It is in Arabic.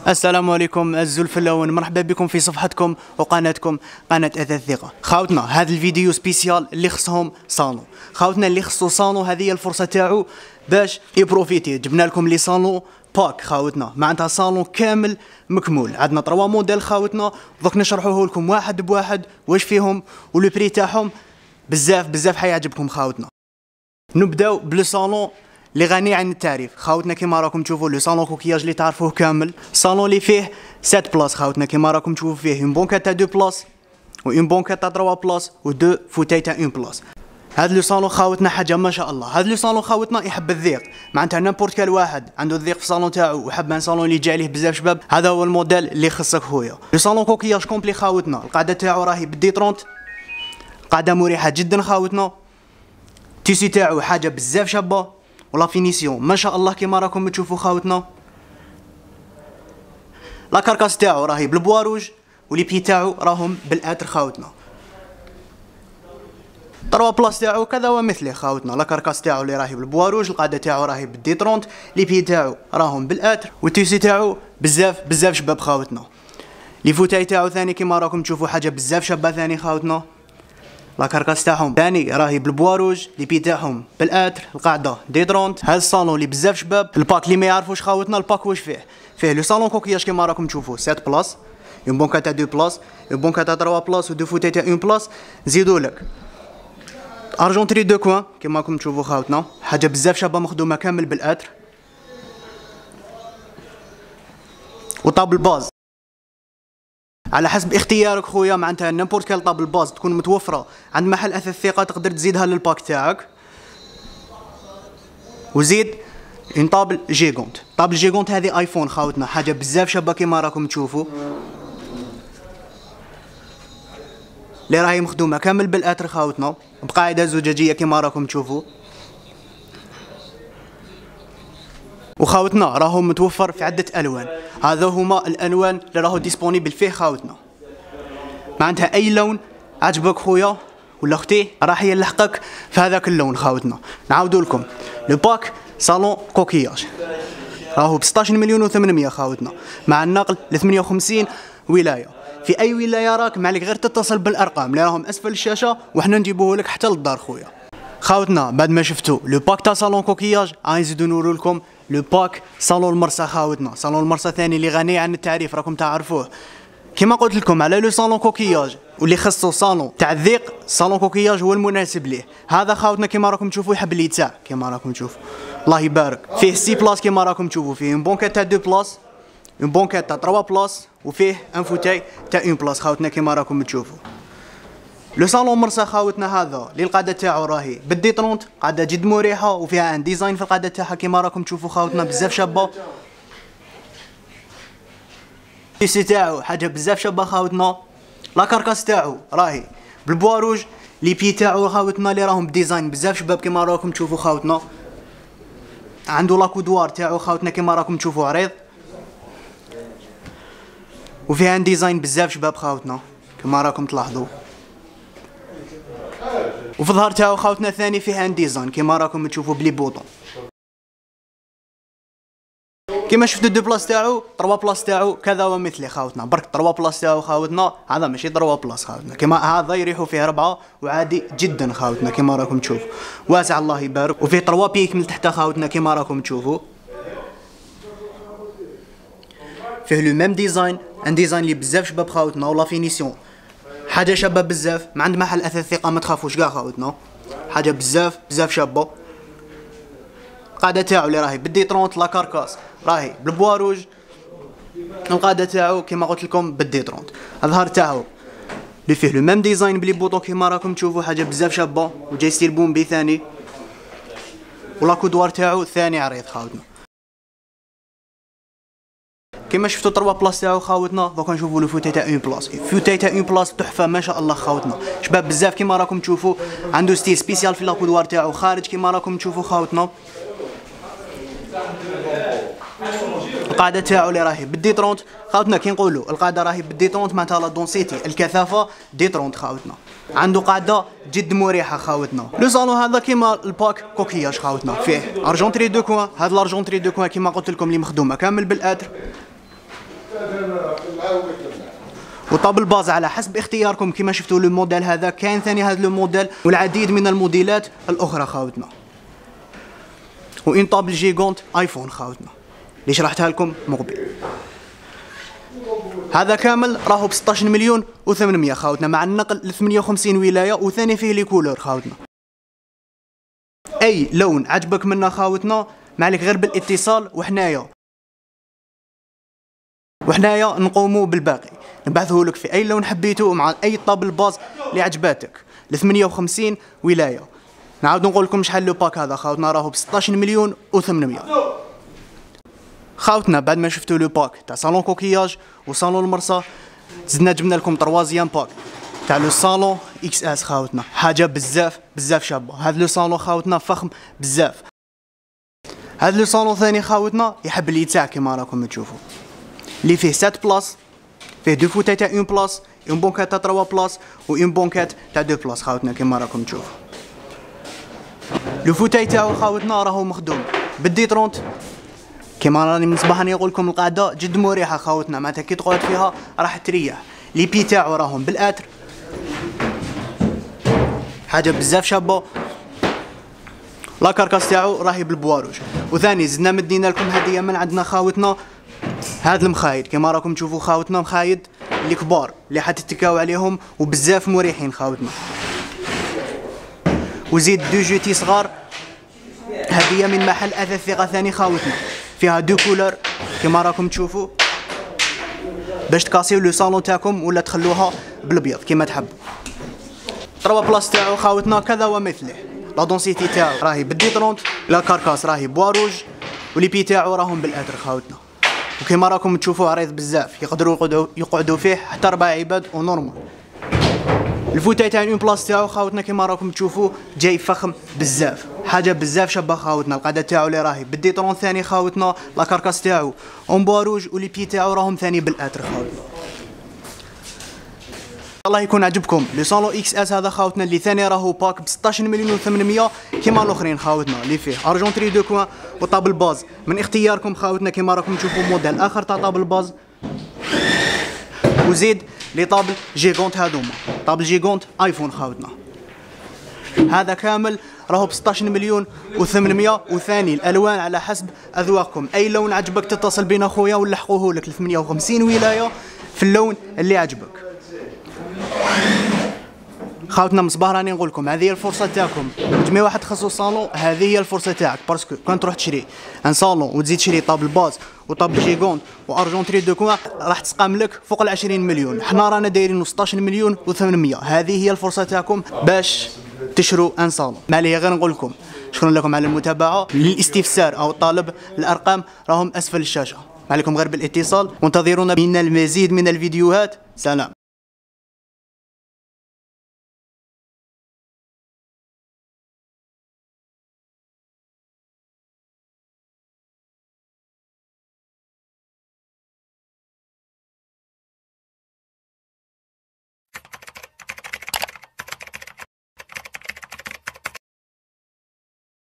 السلام عليكم الزلف اللون، مرحبا بكم في صفحتكم وقناتكم قناة أثاث ثقة. خاوتنا هذا الفيديو سبيسيال اللي خصهم صالون. خاوتنا اللي خصو صالون هذه هي الفرصة تاعو باش يبروفيتي. جبنا لكم لي صالون باك خاوتنا، معناتها صالون كامل مكمول. عندنا 3 موديل خاوتنا، دوك نشرحوه لكم واحد بواحد واش فيهم ولو بري تاعهم. بزاف حيعجبكم خاوتنا. نبداو بلو صالون اللي غني عن التعريف خاوتنا. كيما راكم تشوفوا لو صالون كوكياج اللي تعرفوه كامل، صالون اللي فيه 7 بلاص خاوتنا. كيما راكم تشوفوا فيه اون بونكات تاع 2 بلاص و اون بونكات تاع 3 بلاص و 2 فوتاي تاع 1 بلاص. هذا لو صالون خاوتنا حاجه ما شاء الله. هذا لو صالون خاوتنا يحب الضيق، معناتها نيمبورت كال واحد عنده الضيق في الصالون تاعو وحب ان صالون اللي يجي عليه بزاف شباب، هذا هو الموديل اللي خصك خويا. لو صالون كوكياج كومبلي خاوتنا، القاعده تاعو راهي بالدي 30، قاعده مريحه جدا خاوتنا. تيسي تاعو حاجه بزاف شابه ولا فينيسيون ما شاء الله كيما راكم تشوفوا خاوتنا. لا كاركاس تاعو راهي بالبوا روج ولي بي تاعو راهم بالاتر خاوتنا. 3 بلاص تاعو كذا ومثله خاوتنا. لا كاركاس تاعو اللي راهي بالبوا روج، القاعده تاعو راهي بالدي 30، لي بي تاعو راهم بالاتر والتيسي تاعو بزاف شباب خاوتنا. لي فوتاي تاعو ثاني كيما راكم تشوفوا حاجه بزاف شابه ثاني خاوتنا. لا كاركاس تاعهم ثاني راهي بالبوا روج، لي بي تاعهم بالاتر، القاعده دي 30. هذا الصالون اللي بزاف شباب. الباك اللي ما يعرفوش خاوتنا، الباك واش فيه لو صالون كوكياج كيما راكم تشوفوا 7 بلاص، اون بونكا تاع 2 بلاص، اون بونكا تاع 3 بلاص و 2 فوتاي تاع 1 بلاص. نزيدو لك ارجونتري دو كوان كيما راكم تشوفوا خاوتنا، حاجه بزاف شابه مخدومه كامل بالاتر. وطابل باز على حسب اختيارك خويا، معناتها نيمبورت كال طابل باز تكون متوفره عند محل اثاث ثقه تقدر تزيدها للباك تاعك. وزيد اون طابل جيغونت. طابل جيغونت هذه ايفون خاوتنا، حاجه بزاف شابه كيما راكم تشوفوا، اللي راهي مخدومه كامل بالاتر خاوتنا بقاعده زجاجيه كيما راكم تشوفوا. وخاوتنا راهو متوفر في عده الوان، هذا هما الالوان اللي راهو ديسپونيبل فيه خاوتنا. معناتها اي لون عجبك خويا ولا اختي راح يلحقك في هذاك اللون خاوتنا. نعاودو لكم لو باك صالون كوكياج راهو ب 16 مليون و800 خاوتنا، مع النقل ل 58 ولايه. في اي ولايه راك مالك غير تتصل بالارقام اللي راهم اسفل الشاشه وحنا نجيبوه لك حتى للدار خويا. خاوتنا بعد ما شفتوا لو باك تاع صالون كوكياج غنزيدو نورو لكم لو باك صالون المرسى خاوتنا. صالون المرسى ثاني اللي غني عن التعريف راكم تعرفوه. كما قلت لكم على لو صالون كوكياج واللي خصو صالون تاع الضيق، صالون كوكياج هو المناسب ليه. هذا خاوتنا كما راكم تشوفوا يحب اللي يتساع كما راكم تشوفوا، الله يبارك. فيه 6 بلاص كما راكم تشوفوا، فيه اون بونكات تاع 2 بلاص، اون بونكات تاع 3 بلاص وفيه ان فوتاي تاع 1 بلاص خاوتنا كما راكم تشوفوا. لو صالون مرسى خاوتنا هذا اللي القاعده تاعو راهي بالدي 30، قاعده جد مريحه وفيها ان ديزاين في القاعده تاعها كما راكم تشوفوا خاوتنا بزاف شابه. التيسي تاعو حاجه بزاف شابه خاوتنا. لا كاركاس تاعو راهي بالبوا روج، لي بي تاعو خاوتنا اللي راهم بديزاين بزاف شباب كما راكم تشوفوا خاوتنا. عنده لاكودوار تاعو خاوتنا كما راكم تشوفوا عريض، وفيها ان ديزاين بزاف شباب خاوتنا كما راكم تلاحظوا. وفي الظهر تاعو خاوتنا ثاني فيها ان ديزاين كما راكم تشوفوا بلي بوطون. كما شفتوا 2 بلاص تاعو، 3 بلاص تاعو كذا ومثله خاوتنا. برك 3 بلاص تاعو خاوتنا هذا ماشي 3 بلاص خاوتنا، كما هذا يريحوا فيه 4 وعادي جدا خاوتنا كما راكم تشوفوا، واسع الله يبارك. وفيه 3 بيك من تحت خاوتنا كما راكم تشوفوا. فيه لو ميم ديزاين، ان ديزاين اللي بزاف شباب خاوتنا، ولا فينيسيون حاجه شابه بزاف. ما عند محل اثاث ثقه ما تخافوش كاع خاوتنا، حاجه بزاف شابه. القاعده تاعو اللي راهي بالدي 30، لا كاركاس راهي بالبوا روج، القاعده تاعو كيما قلت لكم بالدي 30. الظهر تاعو اللي فيه لو ميم ديزاين بلي بوطون كيما راكم تشوفوا، حاجه بزاف شابه وجاي ستيل بومبي ثاني. ولا كودوار تاعو ثاني عريض خاوتنا. كما شفتوا 3 بلاص تاعو خاوتنا. دوكا نشوفوا لو فوتاي تاع 1 بلاص. فوتاي تاع 1 بلاص تحفه ما شاء الله خاوتنا، شباب بزاف كما راكم تشوفوا. عنده ستيل سبيسيال في لاكودوار تاعو خارج كما راكم تشوفوا خاوتنا. القاعده تاعو اللي راهي بالدي 30 خاوتنا. كي نقولوا القاعده راهي بالدي 30 معناتها لا دونسيتي الكثافه دي 30 خاوتنا. عنده قاعده جد مريحه خاوتنا. لو صالون هذا كيما الباك كوكياج خاوتنا، فيه ارجونتري دو كوان. هذا الارجونتري دو كوان كيما قلت لكم اللي مخدومه كامل بالاتر. وطابل باز على حسب اختياركم. كما شفتوا لو موديل هذا، كاين ثاني هذا لو موديل والعديد من الموديلات الاخرى خاوتنا. وان طابل جيغونت ايفون خاوتنا اللي شرحتها لكم مقبل. هذا كامل راهو ب 16 مليون و800 خاوتنا، مع النقل ل 58 ولايه، وثاني فيه لي كولور خاوتنا. اي لون عجبك منا خاوتنا ما عليك غير بالاتصال، وحنايا نقوموا بالباقي، نبعثه لك في اي لون حبيته مع اي طابل باز اللي عجباتك ل 58 ولايه. نعاود نقول لكم شحال لو باك هذا خاوتنا، راهو ب 16 مليون و800 خاوتنا. بعد ما شفتوا لو باك تاع صالون كوكياج وصالون المرسى، زدنا جبنا لكم تروازيام باك تاع لو صالون اكس اس خاوتنا، حاجه بزاف شابه. هذا لو صالون خاوتنا فخم بزاف. هذا لو صالون ثاني خاوتنا يحب اللي يتاع كيما راكم تشوفوا، اللي فيه 7 بلاص، فيه دو فوتاي تاع 1 بلاص، اون بونكات تاع 3 بلاص، و اون بونكات تاع 2 بلاص خاوتنا كيما راكم تشوفوا. لو فوتاي تاعو خاوتنا راهو مخدوم بالديترونت، كيما راني من صباح نقول لكم القعده جد مريحه خاوتنا، معناتها كي تقعد فيها راح تريح. لي بي تاعو راهم بالاتر، حاجه بزاف شابه. لا كاركاس تاعو راهي بالبواروج. وثاني زدنا مدينا لكم هديه من عندنا خاوتنا، هاد المخايد كيما راكم تشوفوا خاوتنا، مخايد اللي كبار اللي حتتكاو عليهم وبزاف مريحين خاوتنا. وزيد دو جوتي صغار هديه من محل اثاث ثقه ثاني خاوتنا، فيها دو كولور كيما راكم تشوفوا، باش تكاسيو لو صالون تاعكم ولا تخلوها بالابيض كيما تحبوا. 3 بلاص تاعو خاوتنا كذا ومثله. لا دونسيتي تاعو راهي بالديترونت، لا كاركاس راهي بواروج، ولي بي تاعو راهم بالاتر خاوتنا. وكيما راكم تشوفوا عريض بزاف، يقدروا يقعدوا فيه حتى 4 عباد ونورمال. الفوتاي تاع اون بلاص تاعو خاوتنا كيما راكم تشوفوا جاي فخم بزاف، حاجه بزاف شابه خاوتنا. القعده تاعو اللي راهي بالديترون ثاني خاوتنا، لا كاركاس تاعو اون بواروج، ولي بي تاعو راهم ثاني بالاتر خاوتنا. الله يكون عجبكم لو صالون اكس اس هذا خاوتنا، اللي ثاني راهو باك ب 16 مليون و800 كيما الاخرين خاوتنا، اللي فيه ارجونتري دو كوان وطابل باز من اختياركم خاوتنا. كيما راكم تشوفوا موديل اخر تاع طابل باز، وزيد لي طابل جيغونت هذوما، طابل جيغونت ايفون خاوتنا. هذا كامل راهو ب 16 مليون و800. وثاني الالوان على حسب اذواقكم، اي لون عجبك تتصل بينا خويا ونلحقوه لك ل 58 ولايه في اللون اللي عجبك خاوتنا. مصباح راني نقول لكم هذه هي الفرصه تاعكم، جميع واحد خاصو صالون، هذه هي الفرصه تاعك. باسكو كان تروح تشري ان صالون وتزيد تشري طابل باز وطابل جيغونت وارجونتري دو كوان، راح تسقام لك فوق ال 20 مليون. حنا رانا دايرين 16 مليون و800. هذه هي الفرصه تاعكم باش تشروا ان صالون. ما عليه غير نقول لكم شكرا لكم على المتابعه. للاستفسار او الطلب الارقام راهم اسفل الشاشه، ما عليكم غير بالاتصال، وانتظرونا من المزيد من الفيديوهات. سلام.